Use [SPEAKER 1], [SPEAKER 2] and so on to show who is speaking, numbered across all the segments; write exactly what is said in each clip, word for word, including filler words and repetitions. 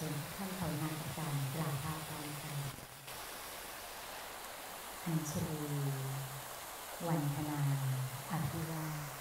[SPEAKER 1] ชิญท่านภาวนาการกราบพระอาจารย์ค่ะอัญชลีวันธนาอภิวาท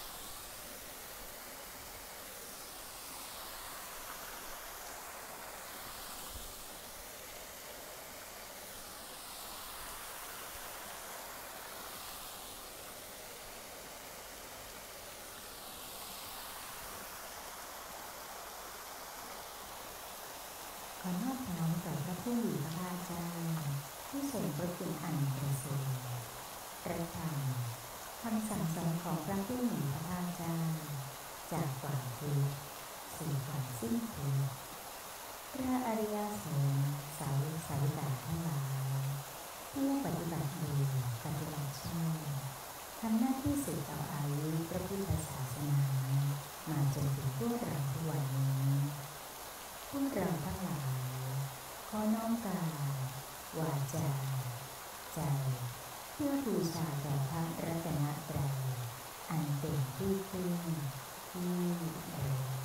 [SPEAKER 1] ขอนอบน้อมต่อพระผู้มีพระภาคเจ้าผู้ทรงพระคุณอันประเสริฐพระธรรมคำสั่งสอนของพระผู้มีพระภาคเจ้าจากความทุกข์สู่ความสิ้นทุกข์พระอริยสงฆ์สาวกสาวิกาทั้งหลายผู้ปฏิบัติดีปฏิบัติชอบทำหน้าที่สืบต่ออายุพระพุทธศาสนามาจนถึงพวกเราทุกวันนี้พวกเราทั้งหลายขอน้อมกายวาจาใจเพื่อบูชาแด่พระรัตนตรัยอันเป็นที่พึ่งที่เดิน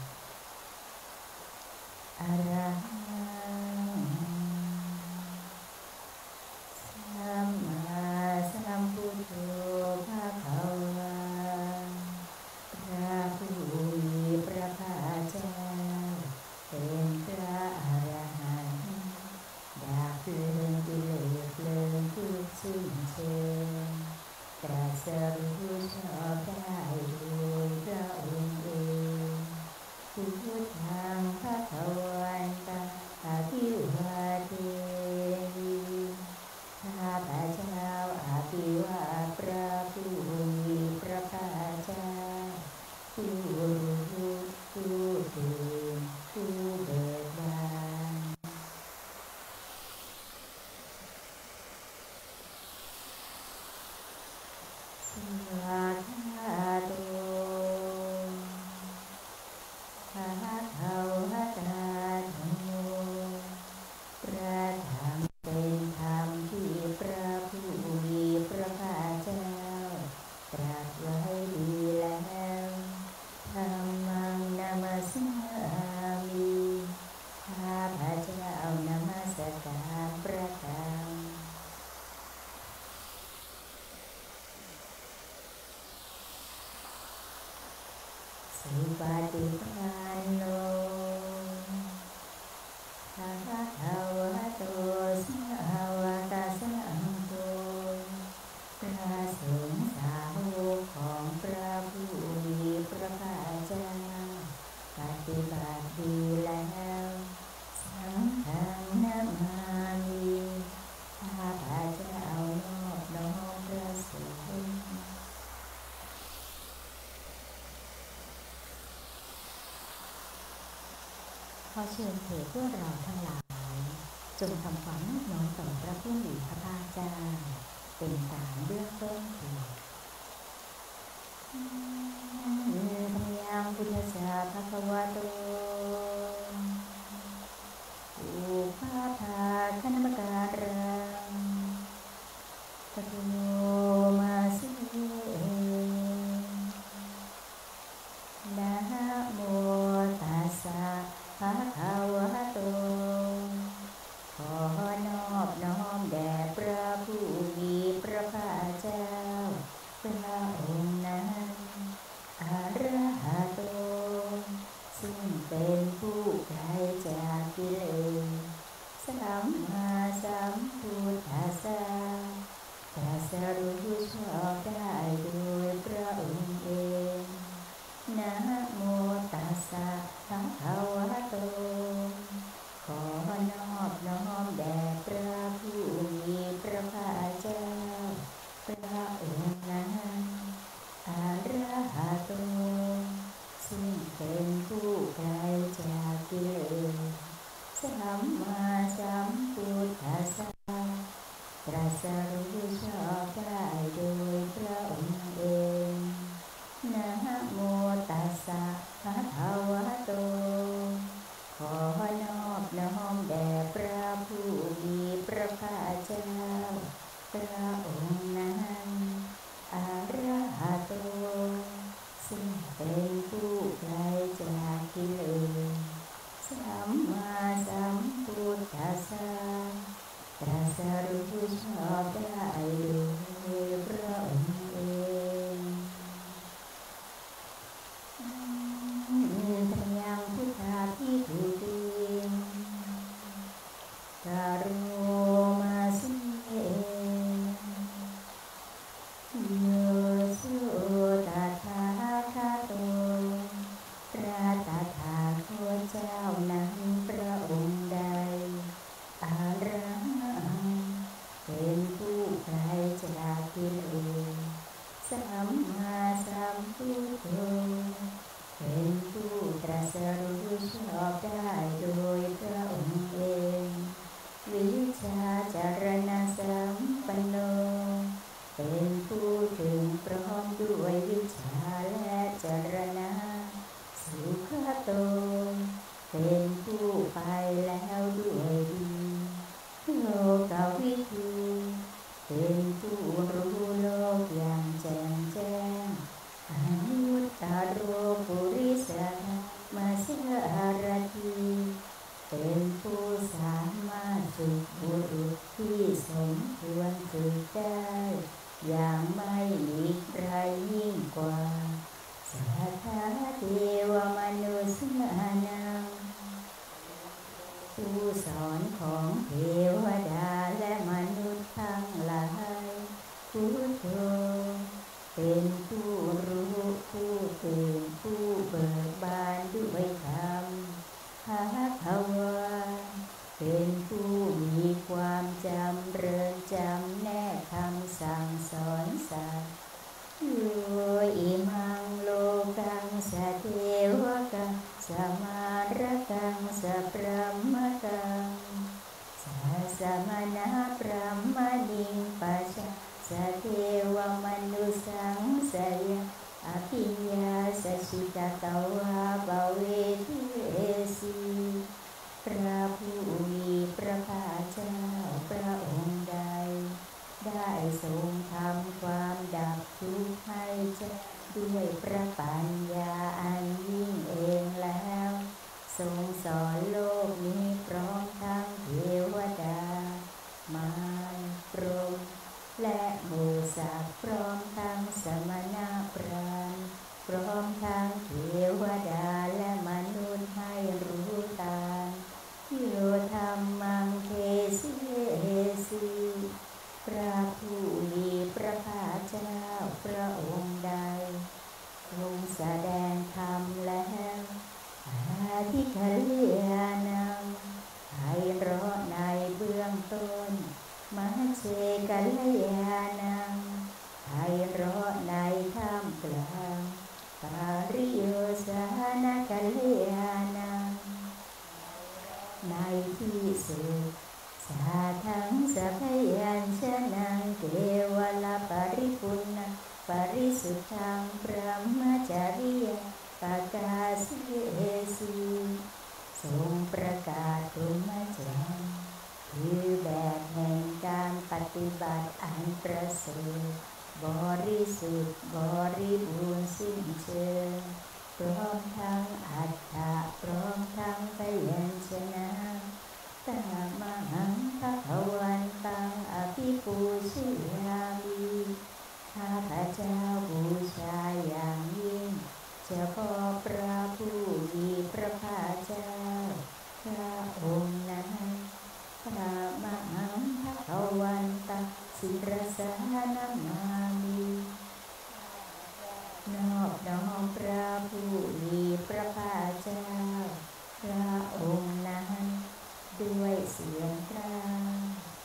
[SPEAKER 1] อะระหังสัมมาสัมพุทโธภะคะวะพระผู้มีพระภาคเจ้าเป็นพระอรหันต์ดับเพลิงกิเลสเพลิงทุกข์สิ้นเชิงตรัสรู้ชอบได้โดยพระองค์เองพุทธังภคะวันตังอะภิวาเทมิข้าพเจ้าอาภิวาทพระผู้มีพระภาคเจ้าผู้รู้ผู้ตื่นผู้เบิกบานสวากขาโตภะคะวะตาธัมโมพระธรรมเป็นธรรมที่พระผู้มีพระภาคเจ้าตรัสไว้ดีแล้วธัมมังนามัสสามิข้าพเจ้านมัสการพระธรรมสุปฏิปันโนภะคะวะโตสาวกสังโฆพระสงฆ์สาวกของพระผู้มีพระภาคเจ้าปฏิบัติดีแล้วสังฆังนามามิข้าพเจ้านอบน้อมพระสงฆ์ขอเชิญเถิดพวกเราทั้งหลายจงทำความนอบน้อมต่อพระผู้มีพระภาคเจ้าเป็นการเบื้องต้นเถิดธัมมังพุทธัสสะภะคะวะโตอุปาทาคณมการังปะโนมาสินะโมตัสสะภะคะวะโตขอนอบน้อมแด่พระผู้มีพระภาคเจ้าพระองค์นั้นอะระหะโตซึ่งเป็นผู้ไกลจากกิเลสสัมมาสัมพุทธัสสะตรัสรู้ชอบได้โดยพระองค์เองนะโมตัสสะภะคะวะโตขอนอบน้อมแด่พระผู้มีพระภาคเจ้าพระองค์นั้นอะระหะโตซึ่งเป็นผู้ไกลจากกิเลสสัมมาสัมพุทธัสสะตรัสรู้ชอบได้โดยพระองค์เองนะโมตัสสะภะคะวะโตขอนอบน้อมแด่พระผู้มีพระภาคเจ้าพระองค์นั้นอะระหะโตซึ่งเป็นผู้ไกลจากกิเลสสัมมาสัโยสุตถาคโตพระตถาคตเจ้านั้นพระองค์ใดอะระหังเป็นผู้ไกลจากกิเลสสัมมาสัมพุทโธเป็นผู้ตรัสรู้ชอบได้โดยพระองค์เองวิชชาจารณสัมปันโนเป็นผู้ถึงพร้อมด้วยวิชาและจารณะสุขโตเป็นผู้ไปแล้วด้วยดีโลกวิทูเป็นผู้รู้โลกอย่างแจ่มแจ้งอนุตตโรปุริสมาสารถีเป็นผู้สามารถฝึกบุรุษที่สมควรฝึกได้อย่างไม่หลีกไร้ยิ่งกว่าสัทธาเทวมนุษย์นังผู้สอนของเทวดาและมนุษย์ทั้งหลายพุทโธเป็นผู้รู้ผู้ตื่นผู้เบิกบานด้วยธรรมภควาเป็นผู้มีความจำเริญจำแนกคำสั่งสอนสัตว์โยอิมังโลกังสเทวกังสมารกังสพรหมกังสัสมณะพรหมนิงปัสสะสเทวมนุสังสยอภิญญาสชิตตวาภเวทิเอสีพระผู้มีพระภาคเจ้าพระองค์ใดได้ทรงทำความดับทุกข์ให้แจ้งด้วยพระปัญญาอันยิ่งเองแล้วทรงสอนโลกนี้พร้อมทั้งเทวดามารพรหมและหมู่สัตว์พร้อมทั้งสมณพราหมณ์พร้อมทั้งเทวดาและมนุษย์ให้รู้ตามโยธรรมังเทสิเอสีพระผู้มีพระภาคเจ้าพระองค์ใดทรงแสดงธรรมแล้วอาทิคเลนังไพเราะในเบื้องต้นมัชเชกัลยาณังไพเราะในท่ามกลางปาริโยสานกัลยาณังในที่สุดสาทังสัพยัญชนะเกวลปริปุณณปริสุทธังพรหมจริยปกาสิเอสีทรงประกาศพรหมจรรย์คือแบบแห่งการปฏิบัติอันประเสริฐบริสุทธิ์บริบูรณ์สิ้นเชิงพร้อมทั้งอัตถะพร้อมทั้งพยัญชนะตามหังภควันตังอภิปูชยามิข้าพเจ้าบูชาอย่างยิ่งเฉพาะพระผู้มีพระภาคเจ้าพระองค์นั้นพระมหังภควันตังศิรสานามามินอบน้อมพระผู้มีพระภาคเจ้าพระองค์นั้นด้วยเสียงกลาง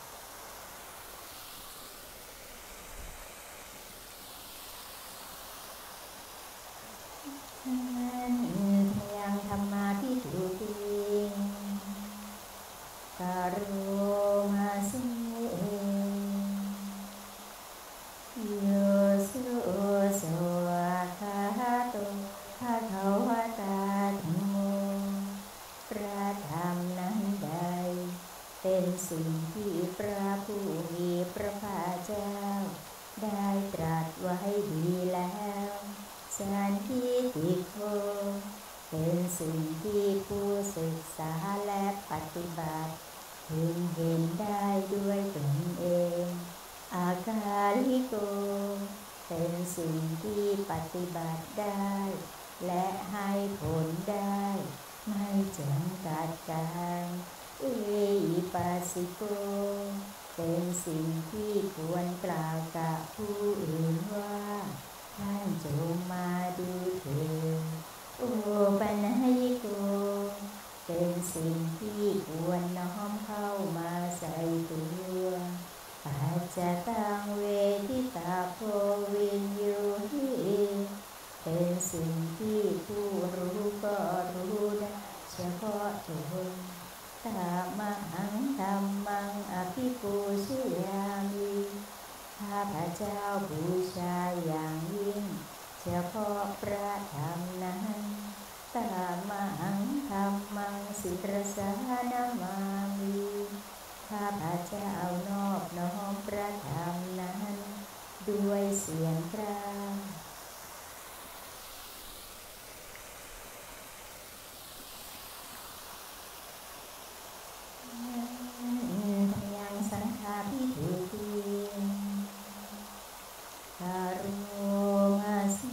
[SPEAKER 1] นั่นทยังธรรมาที่ถูกติงกโรมาสิโยสุโสภะคะโตภะคะวะตาธัมโมพระธรรมนั้นใดเป็นสิ่งที่พระผู้มีพระภาคเจ้าได้ตรัสไว้ดีแล้วสันทิฏฐิโกเป็นสิ่งที่ผู้ศึกษาและปฏิบัติพึงเห็นได้ด้วยตนเองอากาลิโกเป็นสิ่งที่ปฏิบัติได้และให้ผลได้ไม่จำกัดการเอหิปัสสิโกเป็นสิ่งที่ควรกล่าวกับผู้อื่นว่าที่ผู้รู้ก็รู้ได้เฉพาะตนตามหังธรรมังอภิปูชยามิข้าพเจ้าบูชาอย่างยิ่งเฉพาะพระธรรมนั้นตามหังธรรมังสิรสานามามิข้าพเจ้านอบน้อมพระธรรมนั้นด้วยเสียงกล้าวยังสังฆาพิธีคารุมาสิ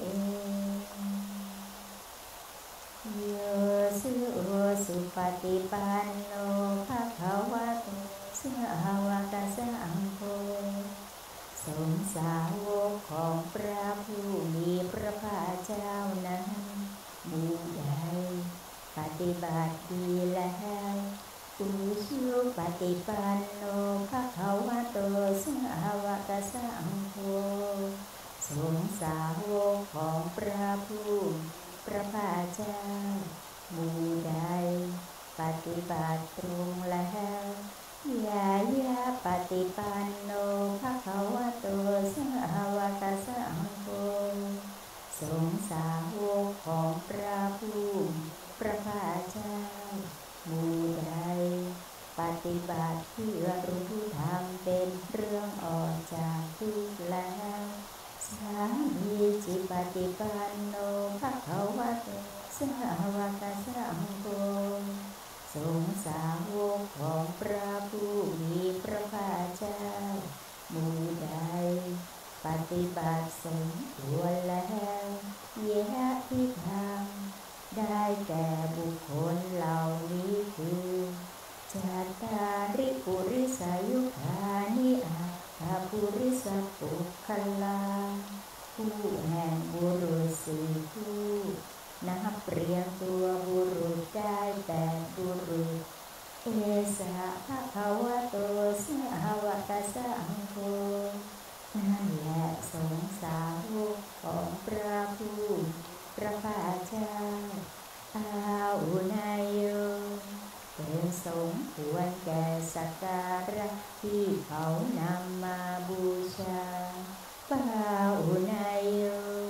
[SPEAKER 1] โยสุสุปฏิปันโนภะคะวะโตสาวกสังโฆสงฆ์สาวกของพระผู้มีพระภาคเจ้านั้นหมู่ใดปฏิบัติดีแล้วอุชุปฏิปันโนภะคะวะโตสาวกสังโฆสงฆ์สาวกของพระผู้พระภาคเจ้าหมู่ใดปฏิบัติตรงแล้วยายาปฏิปันโนภะคะวะโตสาวกสังโฆสงฆ์สาวกของพระผู้พระภาคเจ้าหมู่ใดปฏิบัติเพื่อรู้ธรรมเป็นเรื่องออกจากทุกข์แล้วสามีจิปฏิปันโนภะคะวะโตสาวกสังโฆสงฆ์สาวกของพระผู้มีพระภาคเจ้าหมู่ใดปฏิบัติสมควรแล้วเยะที่ทำได้แก่บุคคลเหล่านี้คือจัตตาริปุริสายุคานิอัตถปุริสปุคคลาผู้แห่งบุรุษสี่ผู้นับเรียงตัวบุรุษได้แปดบุรุษเอสะภะคะวะโตสาวกสังโฆนั่นแหละสงฆ์สาวกของพระผู้พระภาคเจ้าอาหุนายโยเป็นสมควรแก่สักการะที่เขานำมาบูชาปาหุนายโย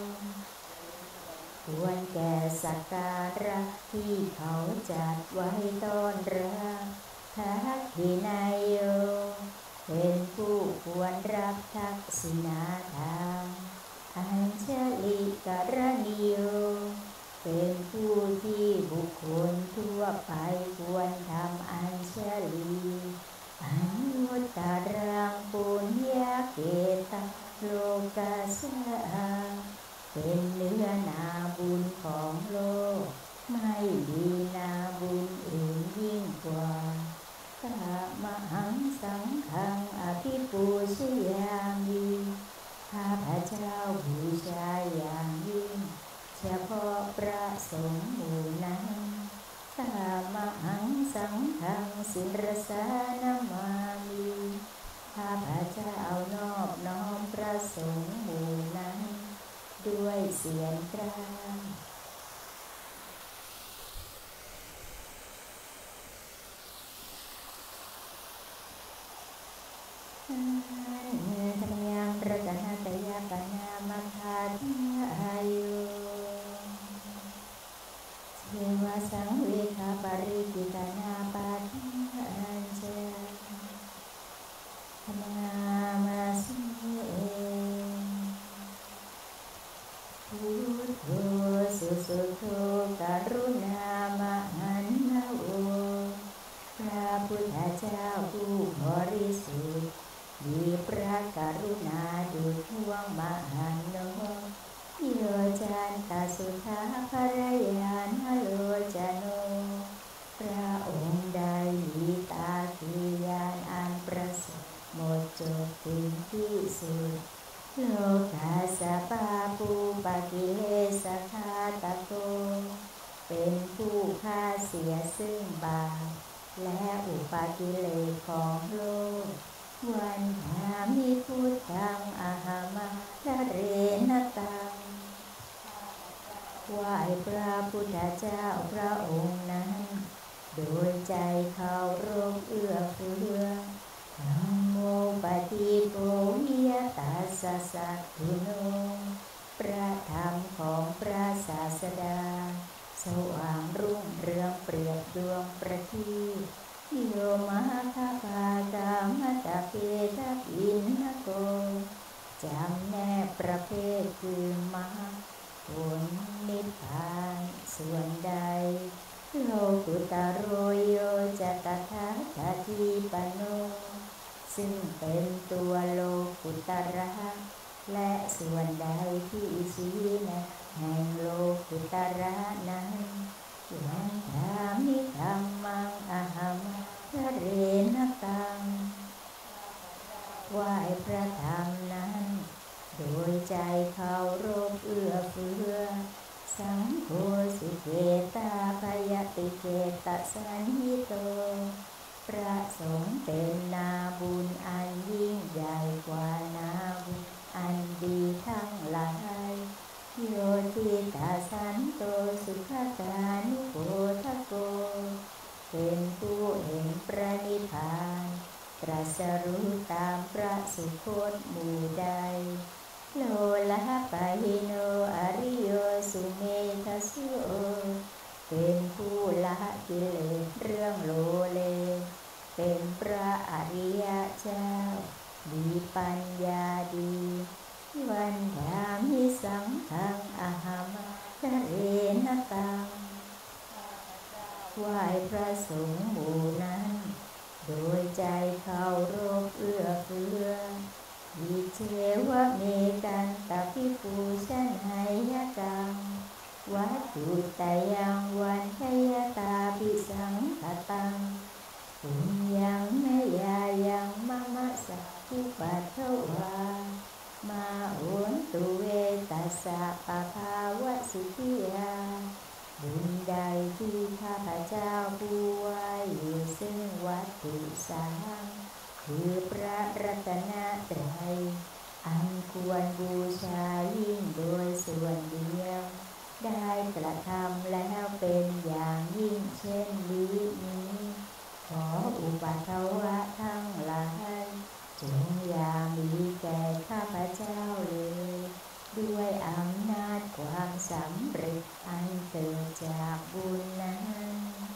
[SPEAKER 1] ควรแก่สักการะที่เขาจัดไว้ต้อนรับทักขินายโยเป็นผู้ควรรับทักษิณาธรรมอัญชลิกรณิโยเป็นผู้ที่บุคคลทั่วไปควรทำอัญชลีอนุตตรังปุญญาเกตังโลกัสสะเป็นเนื้อนาบุญของโลกไม่มีนาบุญอื่นยิ่งกว่าตามหังสังฆังอภิปูชยามิข้าพเจ้าบูชาอย่างยิ่งเฉพาะพระสงฆ์หมู่นั้นตามหังสังฆังสิรสานามามิข้าพเจ้านอบน้อมพระสงฆ์หมู่นั้นด้วยเสียงกล้าวธรรมยังรัตนตยปนามัคคาทายุเทวสังเวคาปริกิตนาปาทัญจธรรมามาสิพุทโธสุสุโธกรุณามหันนะโอพระพุทธเจ้าผู้บริสุทธิ์มีพระกรุณาดุจห่วงมหันโนโยจันตสุทาภรยานโลจโนพระองค์ใดมีตาคือยานอันประเสริฐหมดจดถึงที่สุดโลกาสปาปูปกิเลสคาตโกเป็นผู้ฆ่าเสียซึ่งบาปและอุปกิเลสของโลกวันธามิพุทธังอาหามาทะเรนตังพระพุทธเจ้าพระองค์นั้นโดยใจเคารพเอื้อเฟื้อธัมโมปฏิโกวิยตัสสะสัทธุโนพระธรรมของพระศาสดาสว่างรุ่งเรืองเปรียบดวงประทีปโยมหาคาภากามตะเพทะอินนโกจำแนกประเภทคือมรรคผลนิพพานส่วนใดโลกุตโรโยจะตถาคติปันโนซึ่งเป็นตัวโลกุตระและส่วนใดที่ชี้แนะแห่งโลกุตระนั้นยังธามิธัมมังอหัมพระเรณตังไหว้พระธรรมนั้นโดยใจเคารพเอื้อเฟื้อสังโฆสุเกตาภยติเกตสันหิโตพระสงฆ์เป็นนาบุญอันยิ่งใหญ่กว่านาบุญอันดีทั้งหลายโยทิตาสันโตสุขตานุโกทโกเป็นผู้เห็นพระนิพพานตรัสรู้ตามพระสุคตหมู่ใดโลละปะหิโนอริโยสุเมทัสสุโอเป็นผู้ละกิเลสเรื่องโลเลเป็นพระอริยเจ้ามีปัญญาดีวันธามิสังฆังอหัมพระเรณตังไหว้พระสงฆ์หมู่นั้นโดยใจเคารพเอื้อเฟื้อวิเชวะเมกันตภิปูชนัยกังวัตถุตยังวันทยตาภิสังขตังปุญญังเมยายังมะมะสัพพุปัทวามาโอนตุเวตัสสะปะภาวะสุขิยาบุญใดที่ข้าพเจ้าผู้ไหว้อยู่ซึ่งวัตถุสามคือพระรัตนตรัยอันควรบูชายิ่งโดยส่วนเดียวได้กระทำแล้วเป็นอย่างยิ่งเช่นนี้นี้ขออุปัฏฐวะทั้งหลายจงอย่ามีแก่ข้าพเจ้าเลยด้วยอำนาจความสำเร็จอันเกิดจากบุญนั้น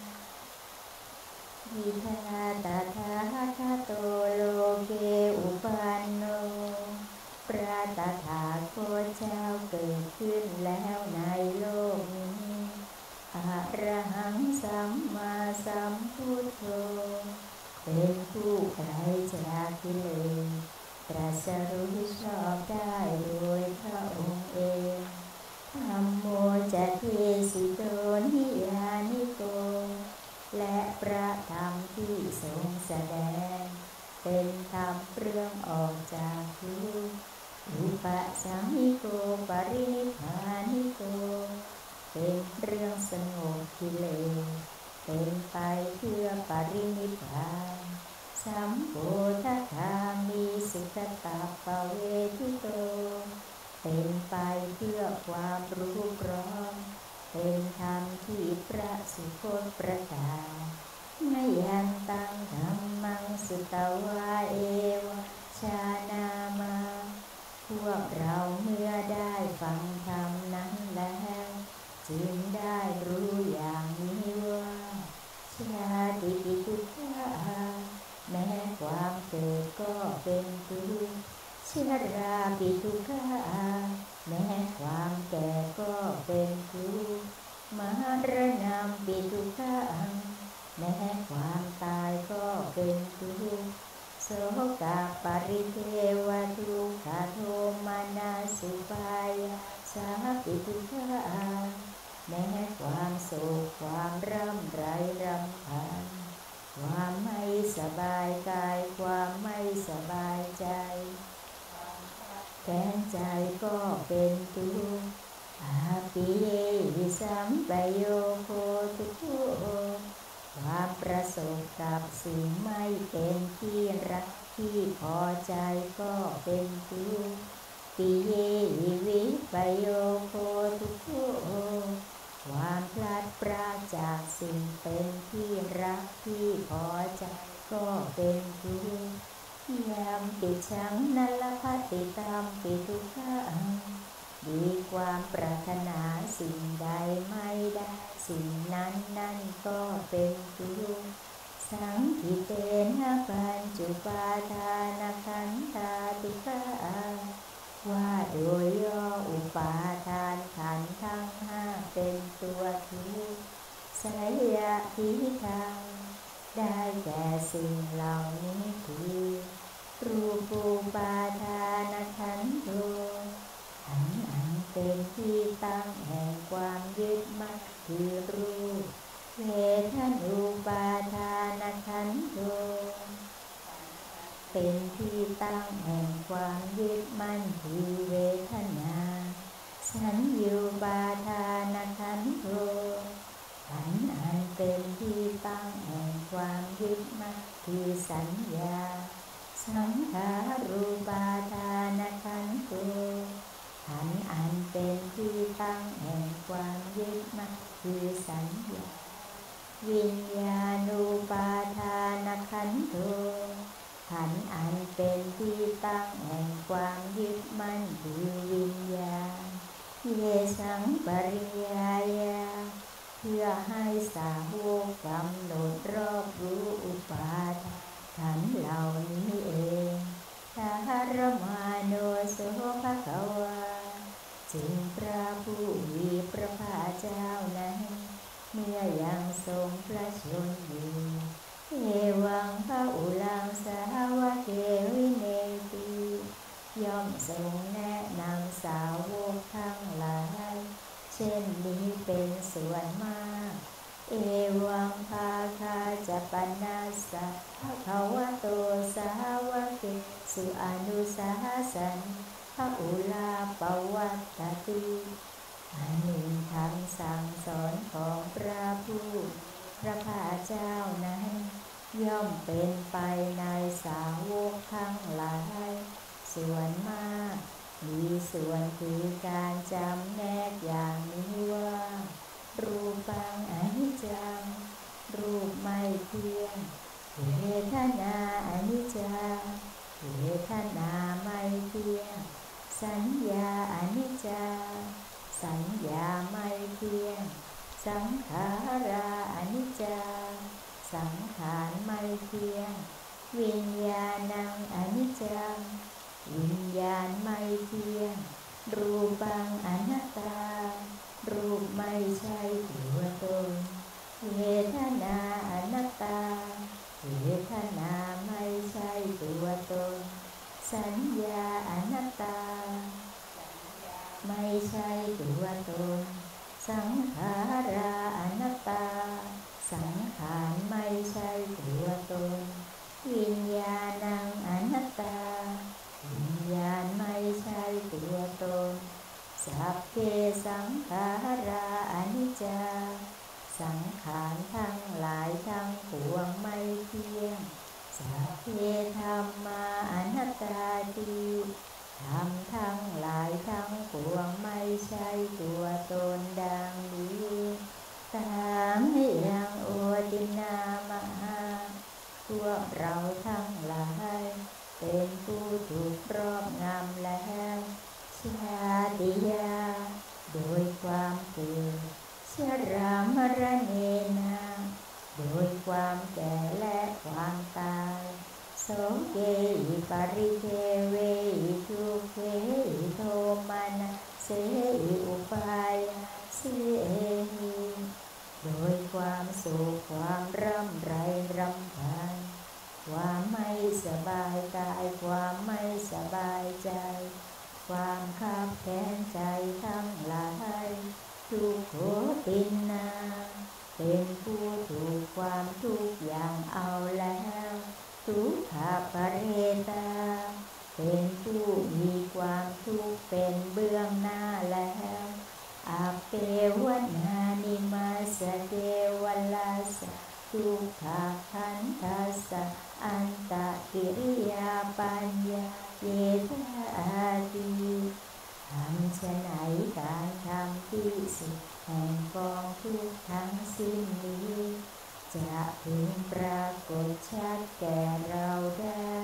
[SPEAKER 1] วิทาตถาคโตโลเกอุปันโนพระตถาคตเจ้าเกิดขึ้นแล้วในโลกนี้อะระหังสัมมาสัมพุทโธเป็นผู้ไกลจากกิเลสตรัสรู้ชอบได้โดยพระองค์เองธัมโมจะเทสิโตนิยานิโกและพระธรรมที่ทรงแสดงเป็นธรรมเรื่องออกจากทุกข์อุปสัมมิโกปรินิพพานิโกเป็นเรื่องสงบกิเลสเป็นไปเพื่อปรินิพพานสัมโพธคามีสุขตาปเวทิโตเป็นไปเพื่อความรู้พร้อมเป็นธรรมที่พระสุคตประกาศมยันตังธัมมังสุตวาเอวชานามาพวกเราเมื่อได้ฟังธรรมนั้นแล้วจึงได้รู้อย่างนี้ว่าชาติปิทุกขาแม้ความเกิดก็เป็นทุกข์ชราปิทุกขาแม้ความแก่ก็เป็นทุกข์มรณะปิทุกขาแม้ความตายก็เป็นทุกข์โสกปริเทวทุกขโทมานาสุปายาสาปิทุกขาแม้ความโศกความร่ำไรรำพันความไม่สบายกายความไม่สบายใจแค้นใจก็เป็นทุกข์อาปิเยหิสัมปโยโคทุกโขความประสบกับสิ่งไม่เป็นที่รักที่พอใจก็เป็นทุกข์ปิเยหิวิปโยโคทุกโขเป็นทุกข์ยามปิชังนัลภัตติตามปิทุกขังดีความปรารถนาสิ่งใดไม่ได้สิ่งนั้นนั่นก็เป็นทุกข์สังคิเตนะปัญจุปาทานขันธาทุกขาว่าโดยย่ออุปาทานขันธ์ทั้งห้าเป็นตัวทุกข์สยะทิทางได้แก่สิ่งเหล่านี้คือรูปูปาทานขันโธขันธ์อันเป็นที่ตั้งแห่งความยึดมั่นคือรูปเวทนูปาทานขันโธเป็นที่ตั้งแห่งความยึดมั่นคือเวทนาสัญญูปาทานขันโธขันธ์อันเป็นที่ตั้งแห่งความยึดมั่นคือสัญญาสังขารูปาทานขันโธขันธ์อันเป็นที่ตั้งแห่งความยึดมั่นคือสัญญาวิญญาณูปาทานขันโธขันธ์อันเป็นที่ตั้งแห่งความยึดมั่นคือวิญญาณเยสังปริยายาเพื่อให้สาวกกำหนดรอบรู้อุปาทานขันธ์เหล่านี้เองทารมาโนโสภควาจึงพระผู้มีพระภาคเจ้านั้นเมื่อยังทรงพระชนอยู่เอวังพระอุลังสาวะเกวิเนติย่อมทรงแนะนำสาวกทั้งหลายเช่นนี้เป็นส่วนมากเอวังภาคาจะปนัสสะภะคะวะโตสาวะเกสุอนุสาสันพระอุลาปวัตตติอันหนึ่งคำสั่งสอนของพระผู้พระภาคเจ้านั้นย่อมเป็นไปในสาวกทั้งหลายส่วนมากมีส่วนคือการจำแนกอย่างนี้ว่ารูปังอนิจจังรูปไม่เที่ยงเวทนาอนิจจังเวทนาไม่เที่ยงสัญญาอนิจจังสัญญาไม่เที่ยงสังขาราอนิจจังสังขารไม่เที่ยงวิญญาณังอนิจจังวิญญาณไม่เที่ยงรูปังอนัตตารูปไม่ใช่ตัวตนเวทนาอนัตตาเวทนาไม่ใช่ตัวตนสัญญาอนัตตาไม่ใช่ตัวตนสังขาราอนัตตาสังขารไม่ใช่ตัวตนวิญญาณังอนัตตาวิญญาณไม่ใช่ตัวตนสัพเพสังขาราอนิจจาสังขารทั้งหลายทั้งปวงไม่เที่ยงสัพเพธัมมาอนัตตาติธรรมทั้งหลายทั้งปวงไม่ใช่ตัวตนดังนี้ตามยังโอตินามหาพวกเราทั้งหลายเป็นผู้ถูกครอบงำแล้วชาติยาโดยความเกิดชรามรณะนาโดยความแก่และความตายโสเกหิปริเทเวหิทุกเขหิโทมานะเสหิอุปายาเสหิโดยความสุขความร่ำไรรำพันความไม่สบายกายความไม่สบายใจความคับแค้นใจทั้งหลายทุกโขตินนาเป็นผู้ถูกความทุกข์อย่างเอาแล้วทุกขปริเตาเป็นผู้มีความทุกข์เป็นเบื้องหน้าแล้วอาเปวนานิมาสเดวลาสทุกขขันธัสสะอันตกิริยาปัญญาเยธาติทำฉะไหนการทำที่สุดแห่งกองทุกข์ทั้งสิ้นนี้จะพึงปรากฏชัดแก่เราได้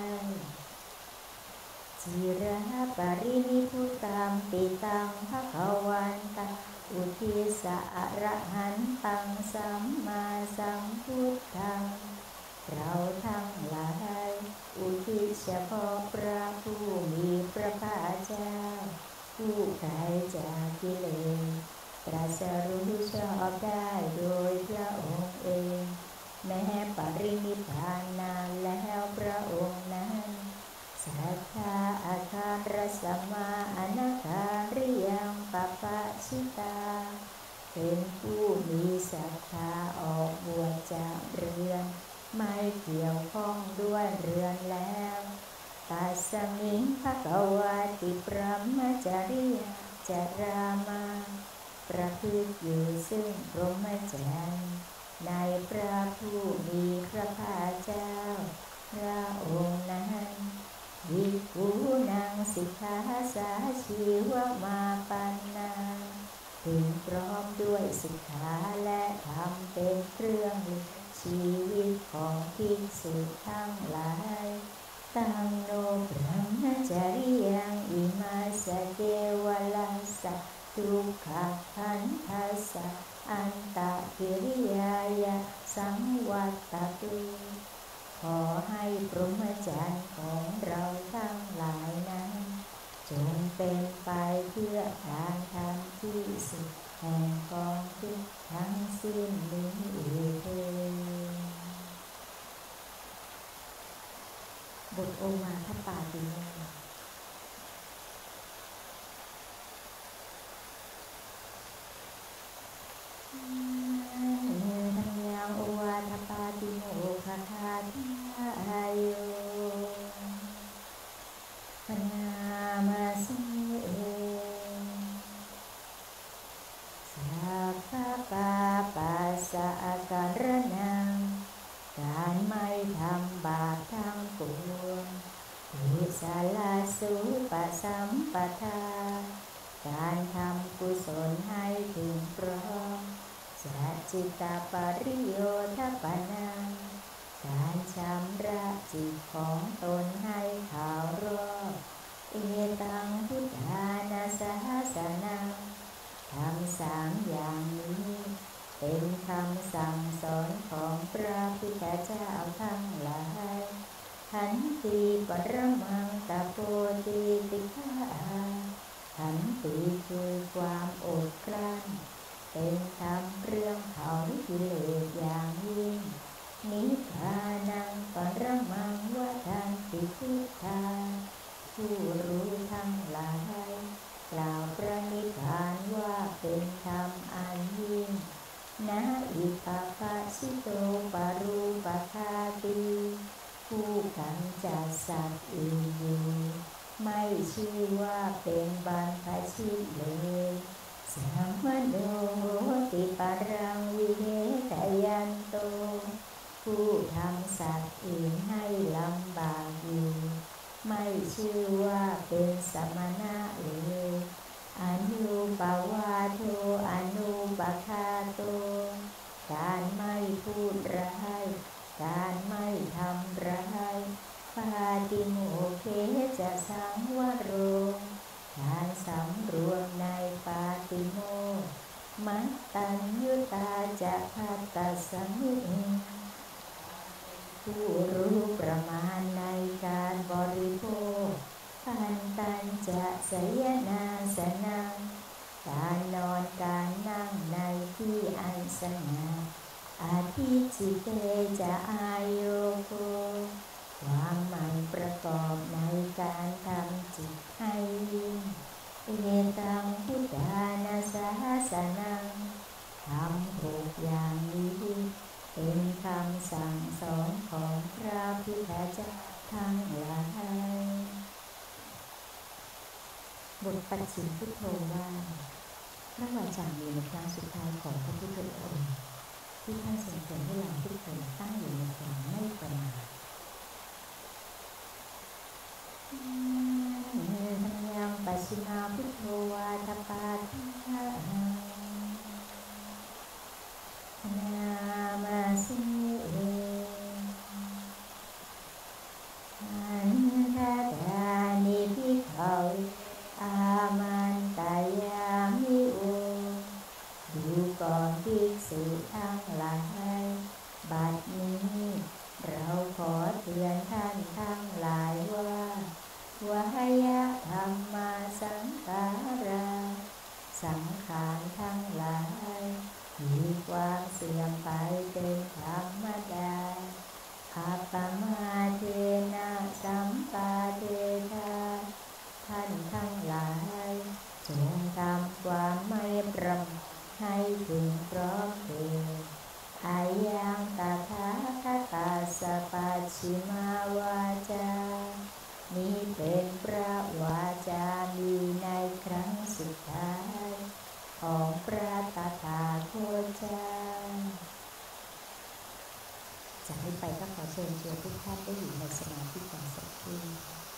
[SPEAKER 1] จิระปรินิพุตังปิตังภคะวันตังอุทิสะอรหันตังสัมมาสัมพุทธังเราทั้งหลายอุทิศเฉพาะพระผู้มีพระภาคเจ้าผู้ไกลจากกิเลสตรัสรู้ชอบได้โดยพระองค์เองแม้ปรินิพพานนานแล้วพระองค์นั้นสัทธาอาคารสัมมาอนาคาริยังปัปปะชิตาเป็นผู้มีศรัทธาออกบวชจากเรือนไม่เกี่ยวข้องด้วยเรือนแล้วตัสสมิงภควาติพรหมจริยาจารามาประพฤติอยู่ซึ่งพรหมจรรย์ในพระผู้มีพระภาคเจ้าพระองค์นั้นวิกูนังสิกขาสาชีวมาปันนาถึงพร้อมด้วยสิกขาและธรรมเป็นเครื่องชีวิตของภิกษุทั้งหลายตังโนพรหมจริยังอิมาสเกวลัสสะทุกขขันธัสสะอันตกิริยายะสังวัตตตุขอให้พรหมจรรย์ของเราทั้งหลายนั้นจงเป็นไปเพื่อการทำที่สุดแห่งกองทุกข์ทั้งสิ้นนี้เถิดบทโอวาทปาติโมกข์ทังยังโอวาทปาติโมกขคาทาโยปนามาสิสัพพะปาปัสสะอาการนังการไม่ทำบาปทั้งปวงวิสาลาสุปสัมปทาการทำกุศลให้ถึงพร้อมสัจจิตาปริโยทปนังการชำระจิตของตนให้ขาวรอบเอตังพุทธานาสหัสสนังทำสามอย่างนี้เป็นคำสั่งสอนของพระพุทธเจ้าทั้งหลายขันติปรมังตโพติติฆาขันติคือความอดกลั้นเป็นธรรมเรื่องเผากิเลสอย่างยิ่งนิพพานังปรมังวทันติพุทธาผู้รู้ทั้งหลายกล่าวพระนิพพานว่าเป็นธรรมอันยิ่งนะอิปปะชิโตปารูปคาติผู้กำจัดสัตว์อื่นอยู่ไม่ชื่อว่าเป็นบรรพชิตเลยสัมมโนติปารังวิเหตยันโตผู้ทำสัตว์อื่นให้ลำบากอยู่ไม่ชื่อว่าเป็นสมณะเลยอนุปวาโทอนุปคาโตการไม่พูดร้ายการไม่ทำร้ายปาติโมเคจะสังวโรการสำรวมในปาติโมกข์มัตตัญญุตาจะภัตตสมิงผู้รู้ประมาณในการบริโภคปันตัญจะสยนาสนังการนอนการนั่งในที่อันสงัดอาทิจิเตจะอาโยโกความหมั่นประกอบในการทำจิตให้ยิ่งเอตังพุทธานาสหัสสนังทำหกอย่างนี้เป็นคำสั่งสอนของพระพุทธเจ้าทั้งหลายบทปัจฉิมพุทโธว่าพระวาจามีในครั้งสุดท้ายของพระพุทธองค์ที่ท่านทรงเตือนให้เราทุกคนตั้งอยู่ในความไม่ประมาททังยังปัสสิมาพุทโธวาทปาทานามาสิษุทั้งหลายบัดนี้เราขอเตือนท่านทั้งหลายว่าวายะธัมมาสังขาราสังขารทั้งหลายมีความเสื่อมไปเป็นธรรมดาอัปปมาเทนะสัมปาเทธาท่านทั้งหลายจงทำความไม่ประมาทให้ถึงพร้อมเถิดอายังตถาคตาสปัชชิมาวาจานี้เป็นพระวาจามีในครั้งสุดท้ายของพระตถาคตเจ้าจากนี้ไปก็ขอเชิญชวนทุกท่านได้อยู่ในสมาธิกันสักครู่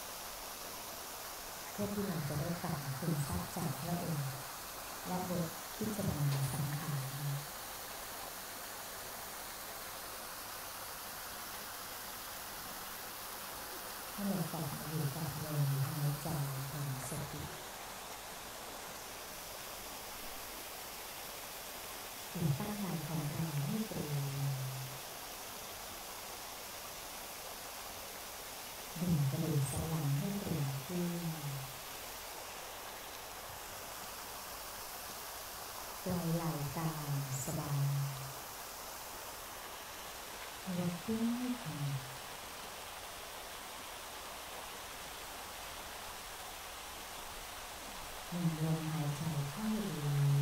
[SPEAKER 1] เพื่อที่เราจะได้ฟังคุณทรัพย์จากพระองค์และบทพิจารณาสังขารให้เราฟังอยู่กับลมหายใจของสติถึงตั้งใจของเราให้ตรงดึงกระดูกสันหลังให้ตรงขึ้นปล่อยไหล่กายสบายยกขึ้นให้ถึงหนึ่งลมหายใจเข้าลึก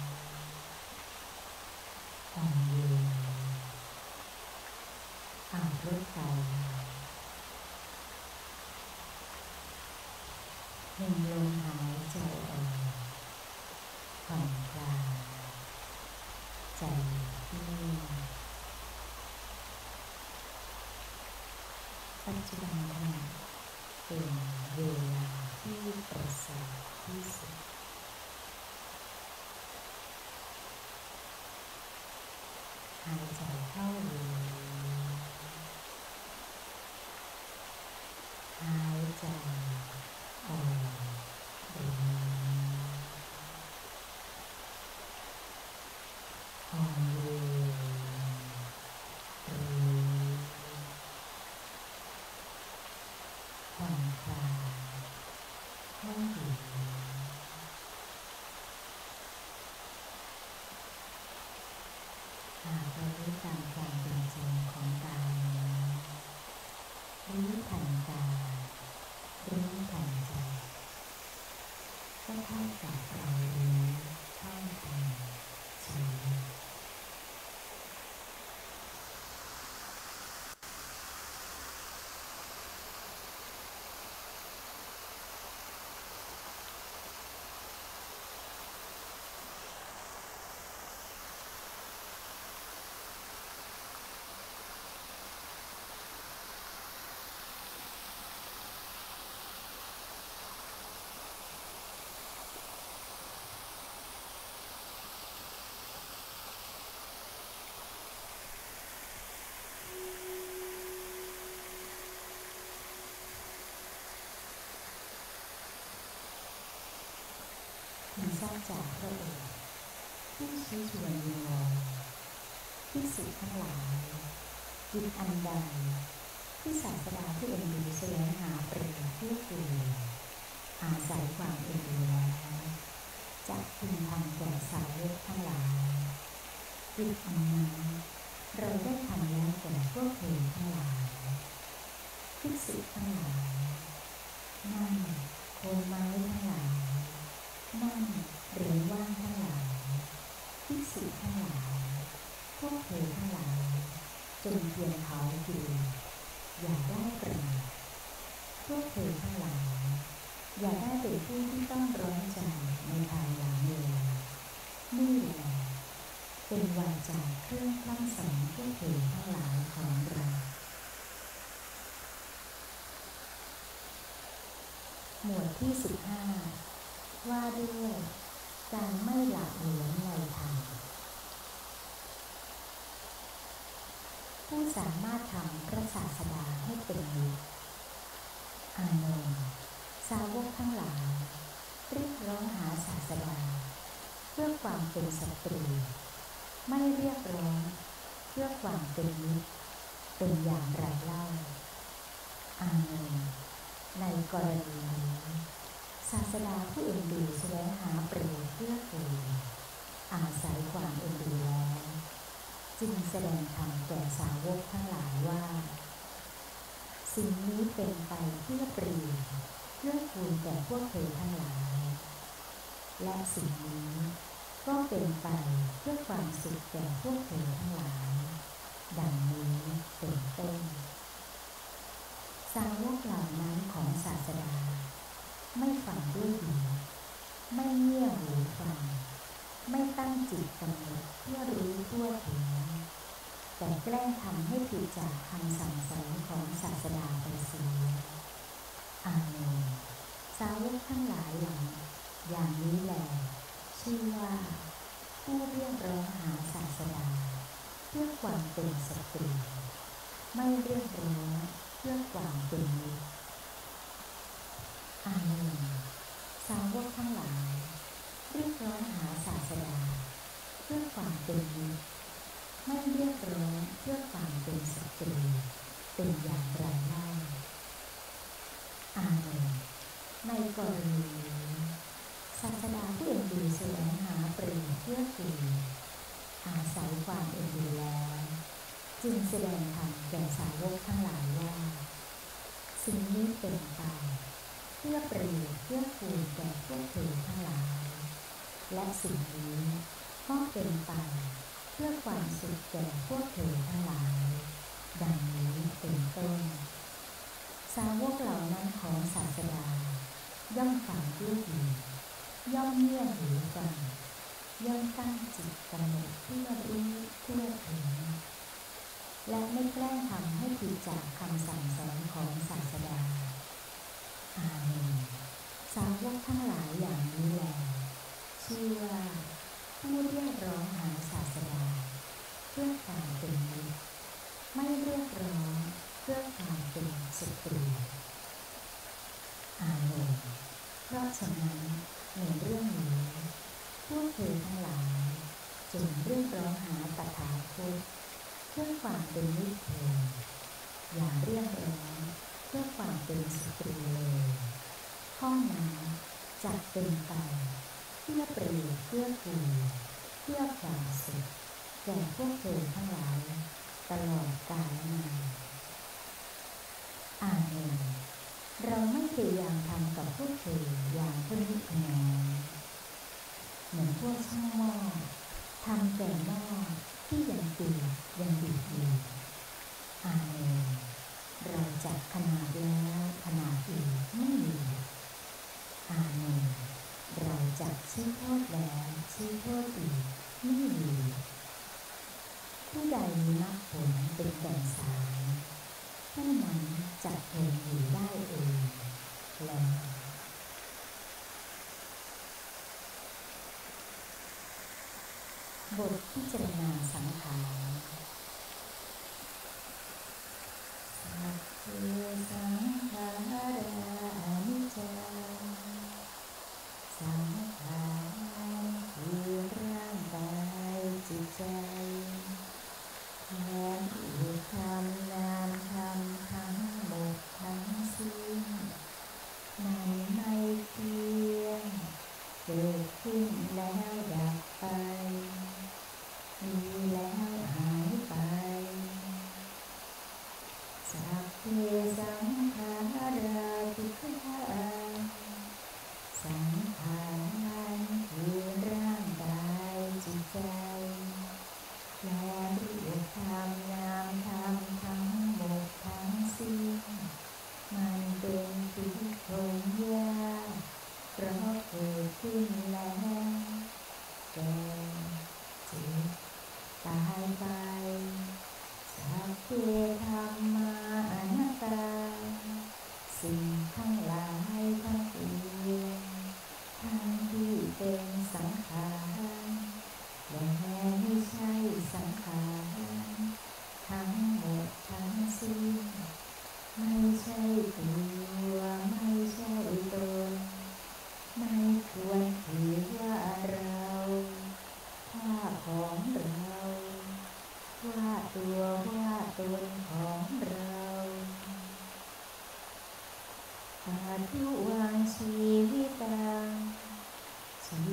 [SPEAKER 1] อ่อนโยนอ่านรถไฟหนึ่งลมหายใจออกผ่อนคลายใจนิ่งปัจจุบันขณะเป็นเวลาที่ประเสริฐที่สุดหายใจเข้าลึกหายใจออกลึกอ่อนโยนรู้ผ่อนคลายให้ดีหากเรารู้ตามความเป็นจริงของกายรู้ทันกายรู้ทันใจก็เท่ากับเรารู้เท่าทันชีวิตคุณทราบจากพระองค์ผู้ชี้ชวนวิงวอนภิกษุทั้งหลายกิจอันใดที่ศาสดาผู้เอ็นดูแสวงหาประโยชน์เพื่อกูอาศัยความเอ็นดูแล้วจะพึงทำแก่สาวกทั้งหลายกิจอันนั้นเราได้ทำแล้วแก่พวกเธอทั้งหลายภิกษุทั้งหลายนั่นโคนไม้ทั้งหลายนั่นหรือว่างทั้งหลายภิกษุทั้งหลายพวกเธอทั้งหลายจงเพียรเผากิเลสอย่าได้ประมาทพวกเธอทั้งหลายอย่าได้เป็นผู้ที่ต้องร้อนใจในภายหลังเลยนี่แหละเป็นวาจาเครื่องพลั่งสอนพวกเธอทั้งหลายของเราหมวดที่สิบห้าว่าด้วยการไม่หละหลวมในธรรมผู้สามารถทำพระศาสดาให้เป็นมิตรอานนท์สาวกทั้งหลายเรียกร้องหาศาสดาเพื่อความเป็นศัตรูไม่เรียกร้องเพื่อความเป็นมิตรเป็นอย่างไรเล่าอาเมนในกรณีนี้ศาสดาผู้เอ็นดูแสวงหาประโยชน์เพื่อกูลอาศัยความเอ็นดูแล้วจึงแสดงธรรมแก่สาวกทั้งหลายว่าสิ่งนี้เป็นไปเพื่อประโยชน์เพื่อกูลแก่พวกเธอทั้งหลายและสิ่งนี้ก็เป็นไปเพื่อความสุขแก่พวกเธอทั้งหลายดังนี้เป็นต้นสาวกเหล่านั้นของศาสดาไม่ฟังด้วยดีไม่เงี่ยหูฟังไม่ตั้งจิตกำหนดเพื่อรู้ทั่วถึงแต่แกล้งทำให้ผิดจากคำสั่งสอนของศาสดาไปเสียอาเมนสาวกทั้งหลายหลังอย่างนี้แลชื่อว่าผู้เรียกร้องหาศาสดาเพื่อความเป็นศัตรูไม่เรียกร้องเพื่อความเป็นมิตรอาเมนสาวกทั้งหลายเรียกร้องหาศาสดาเพื่อความเป็นมิตรไม่เรียกร้องเพื่อความเป็นศัตรูเป็นอย่างไรเล่าอาเมนในกรณีนี้ศาสดาผู้เอ็นดูแสวงหาประโยชน์เพื่อกูลอาศัยความเอ็นดูแล้วจึงแสดงธรรมแก่สาวกทั้งหลายว่าสิ่งนี้เป็นไปเพื่อประโยชน์เพื่อกูลแก่พวกเธอทั้งหลายและสิ่งนี้ก็เป็นไปเพื่อความสุขแก่พวกเธอทั้งหลายดังนี้เป็นต้นสาวกเหล่านั้นของศาสดาย่อมฟังด้วยดีย่อมเงี่ยหูฟังย่อมตั้งจิตกำหนดเพื่อรู้ทั่วถึงและไม่แกล้งทำให้ผิดจากคำสั่งสอนของศาสดาอาเมนสาวกทั้งหลายอย่างนี้แลชื่อว่าผู้เรียกร้องหาศาสดาเพื่อความเป็นมิตรไม่เรียกร้องเพื่อความเป็นศัตรูอาเมนเพราะฉะนั้นในเรื่องนี้พวกเธอทั้งหลายจงเรียกร้องหาตถาคตเพื่อความเป็นมิตรเถิดอย่าเรียกร้องเพื่อความเป็นศัตรูเลยข้อนั้นจักเป็นไปเพื่อประโยชน์เพื่อกูลเพื่อความสุขแก่พวกเธอทั้งหลายตลอดกาลนานอาเมนเราไม่พยายามทำกับพวกเธออย่างพนิพนธ์เหมือนพวกช่างหม้อทำแต่หม้อที่ยังเปียกยังดีอยู่อาเมนเราจับขนาดแล้วขนาดอีกไม่มีอาเมนเราจับชี้โทษแล้วชี้โทษอีกไม่มีผู้ใดมีมรรคผลเป็นแก่นสารผู้นั้นจักทนอยู่ได้เองแล้วบทพิจารณาสังขารสัพเพสังขารานิจจังสังขารคือร่างกายจิตใจและรูปธรรมนามธรรมทั้งหมดทั้งสิ้นมันไม่เที่ยงเกิดขึ้นแล้วดับไปมีแล้วหายไปสัพเพสังขาราทุกขาสังขารคือร่างกายจิตใจและรูปธรรมนามธรรมทั้งหมดทั้งสิ้นมันเป็นทุกข์ทนยากเพราะเกิดขึ้นแล้วแก่เจ็บตายไปสัพเพธัมมาอนัตตาสิ่งทั้งหลายทั้งปวงทั้งที่เป็นสังขารและไม่ใช่สังขารทั้งหมดทั้งสิ้นไม่ใช่ตัวไม่ใช่ตนไม่ควรถือว่าเราภาพของเรา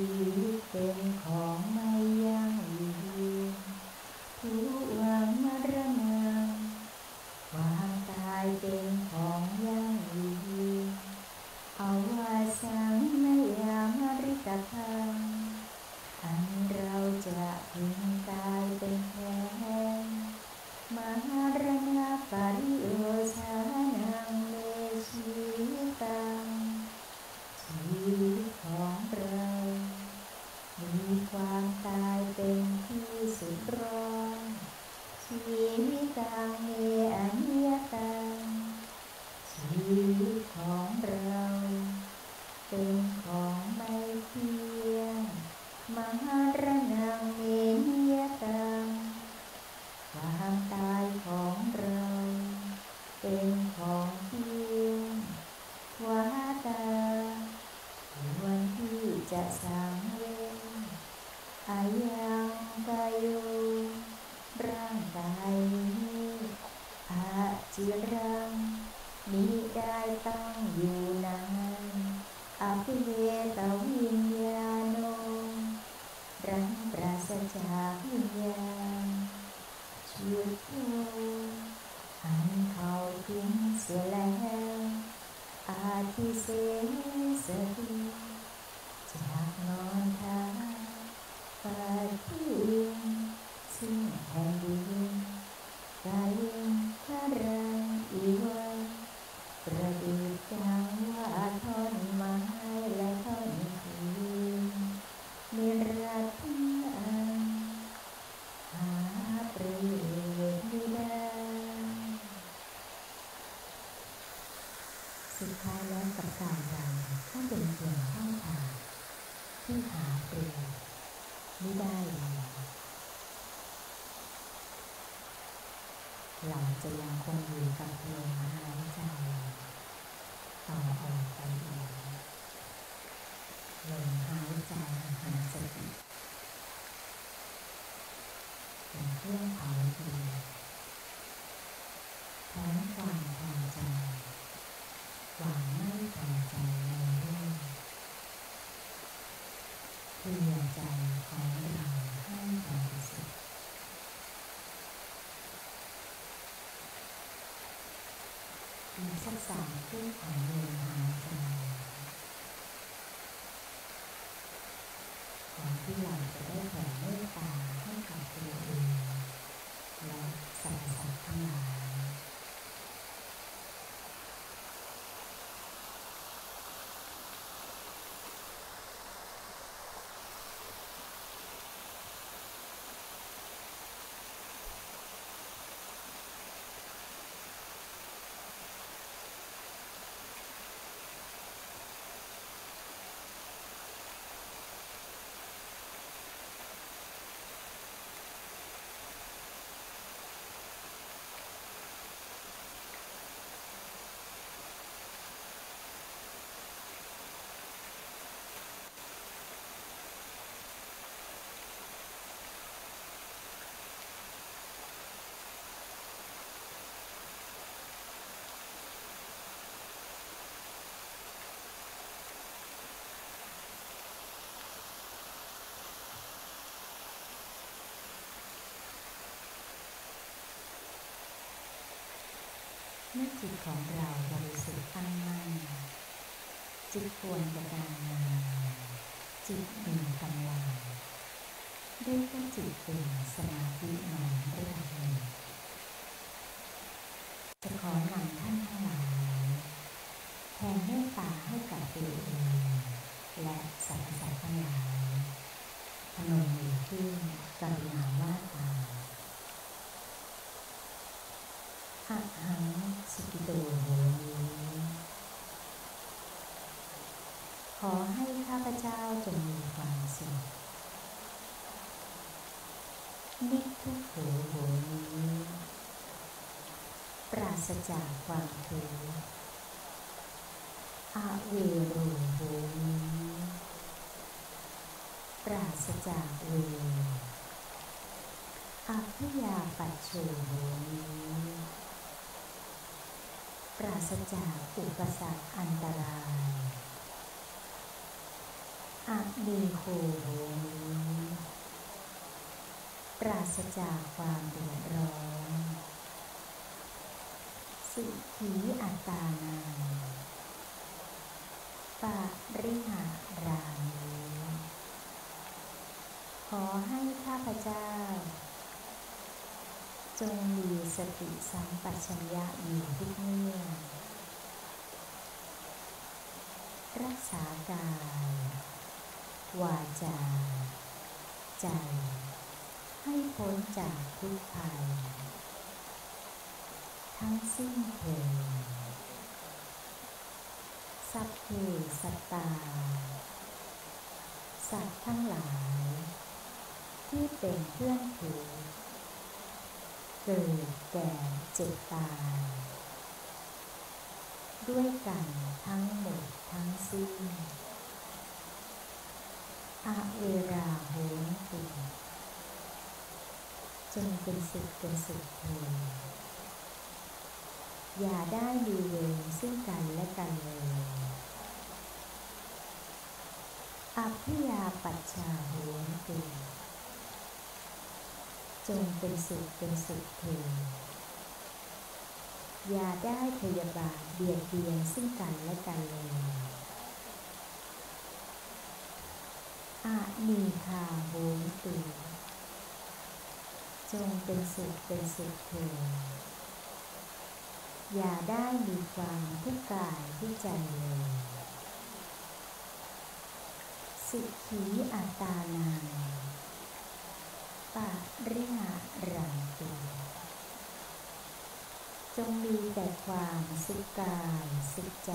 [SPEAKER 1] วิตเป็นของไม่ยั่งยืนผู้วางมรณะความตายเป็นของยั่งยืนอวสังนยามฤตพังอันเราจะพึงกายเป็นแท้มรณะปริโยชานังเมชีวิตังชีวิตของเรามีความตายเป็นที่สุดรองชีวิตังเมอนิยตังชีวิตของเราเป็นของไม่เที่ยงมรณะเมนิยตังความตายของเราเป็นของเที่ยงวาตาควรที่จะสังเวยอายังกายโยร่างกายนี้อาจิรังมิได้ตั้งอยู่นานอภิเวตวิญญาโนรังปราศจากวิญญาณชุดโธอันเขาทิ้งเสียแล้วอาทิเสสติจากนอนทาปาทิวินซึ่งแผ่นดินกาลิงคารังอีวันประดิษฐ์ดังว่าท่อนไม้และท่อนฟืนนิรัตอันหาประโยชน์ไม่ได้สุดท้ายแล้วกับการเราก็เป็นเพียงช่องทางที่หาประโยชน์ไม่ได้เลยเราจะยังคงอยู่กับลมหายใจต่อออกไปอีกลมหายใจหาสติเป็นเครื่องเผากิเลสแทนความพอใจความไม่พอใจในเรื่องเปลี่ยนใจของเราให้บริสุทธิ์มีสักสามคู่ของลมหายใจก่อนที่เราจะได้แผ่เมตตาให้กับตัวเองและสรรพสัตว์ทั้งหลายเมื่อจิตของเราบริสุทธิ์ตั้งมั่นจิตควรกับการงานจิตมีกำลังเรียกว่าจิตเป็นสมาธินอนระดับหนึ่งจะขอนำท่านทั้งหลายแผ่เมตตาให้กับตัวเองและสรรพสัตว์ทั้งหลายพนมมือขึ้นกรุณาว่าตามอะหังสุขิโตโหมิขอให้ข้าพเจ้าจงมีความสุขนิพพุโขโหมิปราศจากความทุกข์อะเวโรโหมิปราศจากเวรอภิยาปัชโชโหมิปราศจากอุปสรรคอันตรายอะมีโคโหนี้ปราศจากความเดือดร้อนสุขีอัตตานังปาริหารามิขอให้ข้าพเจ้าจงมีสติสัมปชัญญะอยู่ทุกเมื่อรักษากายวาจาใจให้พ้นจากทุกภัยทั้งสิ้นเถิดสัพเพสัตตาสัตว์ทั้งหลายที่เป็นเพื่อนผูกเกิดแก่เจ็บตายด้วยกันทั้งหมดทั้งสิ้นอะเวราโหนตุจงเป็นสุขเป็นสุขเถิดอย่าได้มีเวรซึ่งกันและกันเลยอภิยาปัชชาโหนตุจงเป็นสุขเป็นสุขเถิดอย่าได้พยาบาทเบียดเบียนซึ่งกันและกันเลยอะนีคาโหนตุจงเป็นสุขเป็นสุขเถิดอย่าได้มีความทุกข์กายทุกข์ใจเลยสุขีอัตตานังปาริหารังตุจงมีแต่ความสุขกายสุขใจ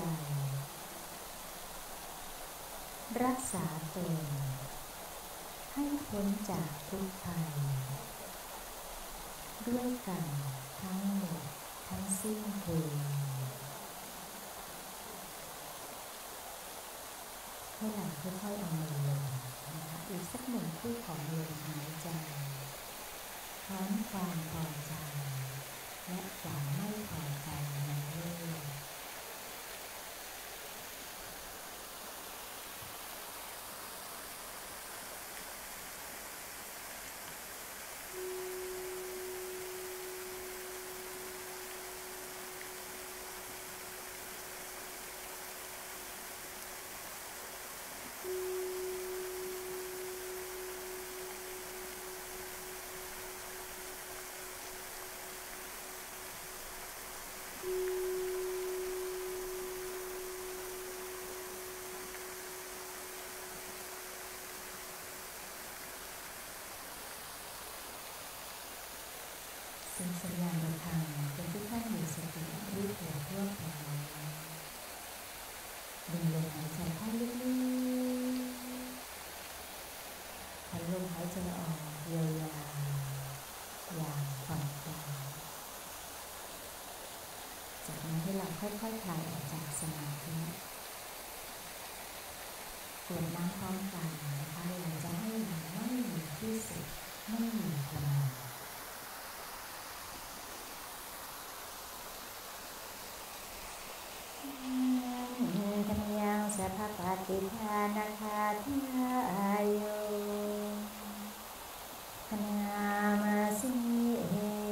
[SPEAKER 1] รักษาตนให้พ้นจากทุกภัยด้วยกันทั้งหมดทั้งสิ้นเถิดให้หลังค่อยๆเอามือลงนะคะอีกสักหนึ่งคู่ของลมหายใจพร้อมความพอใจและความไม่พอใจในโลกเป็นสัญญาณระฆังเป็นทุกท่านมีสติรู้ตัวทั่วพร้อมดึงลมหายใจเข้าลึกๆผ่อนลมหายใจออกยาวๆอย่างผ่อนคลายจากนั้นให้เราค่อยๆคลายออกจากสมาธิกดน้ำพร้อมกันนะคะเราจะให้มันไม่มีที่สุดไม่มีพลังธรรมยังสัพพปฏิภาณคาทายโยคณามาสิเอ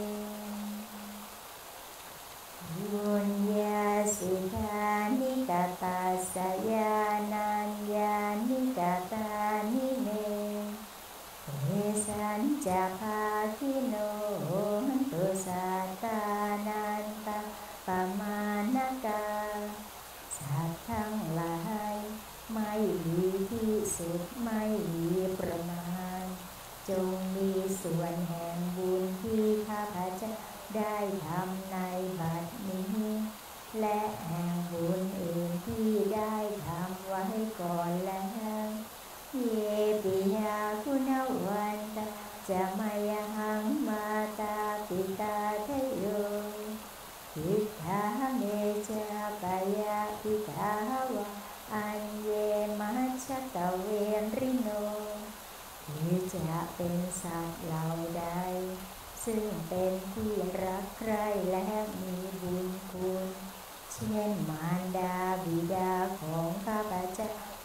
[SPEAKER 1] ยุญญาสิกานิกาตาสยานัญญานิกาตานิเมเอสัญจภาคิโนตุสัตตานันตาปมาณกาสัตว์ทั้งหลายไม่มีที่สุดไม่มีประมาณจงมีส่วนแห่งบุญที่ข้าพเจ้าได้ทำในบัดนี้และแห่งบุญอื่นที่ได้ทำไว้ก่อนแล้วเยปิยาคุณวันตาจะมายังมาตาปิตาเทโยทิฏฐาเมจกายะทิฏฐาวะอัญเยมัชฌะตะเวริโนที่จะเป็นสัตว์เหล่าใดซึ่งเป็นที่รักใคร่และมีบุญคุณเช่นมารดาบิดาของข้าพเจ้า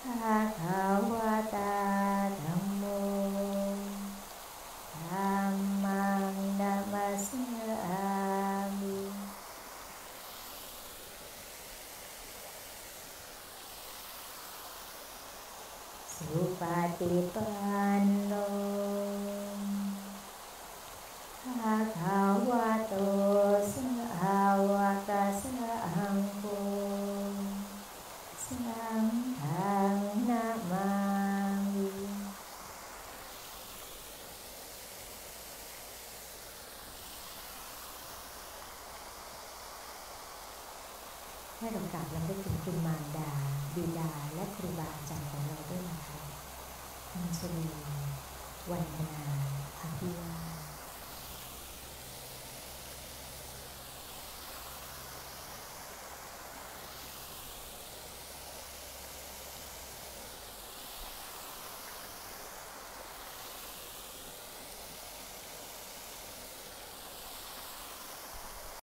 [SPEAKER 1] ภะคะวะตาธัมโมธัมมังนัมมัสสามิสุปฏิปันโนภะคะวะโตสาวกสังโฆสังฆังนะมามิให้เรากราบรำลึกถึงคุณมารดาบิดาและครูบาอาจารย์ของเราด้วยนะคะอัญชลีวรรณนา